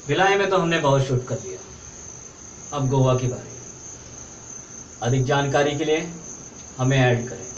भिलाई में तो हमने बहुत शूट कर लिया, अब गोवा की बारी। अधिक जानकारी के लिए हमें ऐड करें।